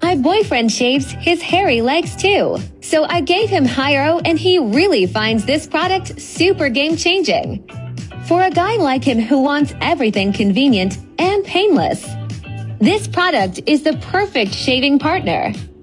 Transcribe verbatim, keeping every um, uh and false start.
My boyfriend shaves his hairy legs too. So I gave him Hyro and he really finds this product super game-changing. For a guy like him who wants everything convenient and painless, this product is the perfect shaving partner.